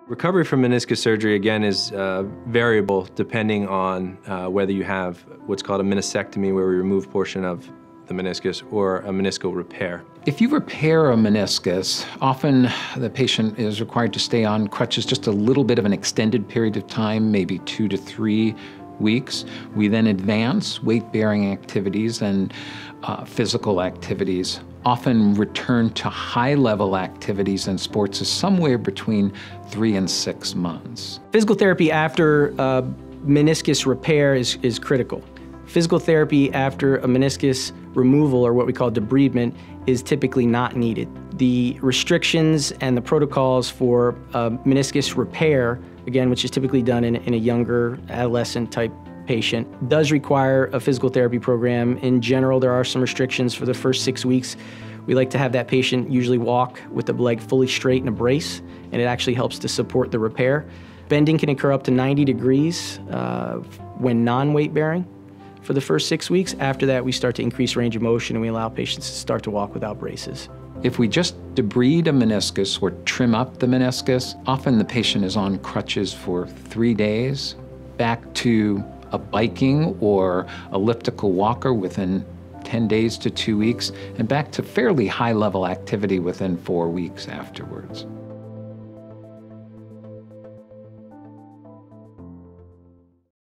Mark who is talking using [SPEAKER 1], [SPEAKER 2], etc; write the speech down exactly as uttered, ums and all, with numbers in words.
[SPEAKER 1] Recovery from meniscus surgery, again, is uh, variable depending on uh, whether you have what's called a meniscectomy, where we remove a portion of the meniscus, or a meniscal repair.
[SPEAKER 2] If you repair a meniscus, often the patient is required to stay on crutches just a little bit of an extended period of time, maybe two to three weeks. We then advance weight-bearing activities and uh, physical activities. Often return to high-level activities and sports is somewhere between three and six months.
[SPEAKER 3] Physical therapy after uh, meniscus repair is, is critical. Physical therapy after a meniscus removal, or what we call debridement, is typically not needed. The restrictions and the protocols for uh, meniscus repair, again, which is typically done in, in a younger adolescent type patient, does require a physical therapy program. In general, there are some restrictions for the first six weeks. We like to have that patient usually walk with the leg fully straight in a brace, and it actually helps to support the repair. Bending can occur up to ninety degrees uh, when non-weight bearing for the first six weeks. After that, we start to increase range of motion and we allow patients to start to walk without braces.
[SPEAKER 2] If we just debride a meniscus or trim up the meniscus, often the patient is on crutches for three days, back to a biking or elliptical walker within ten days to two weeks, and back to fairly high-level activity within four weeks afterwards.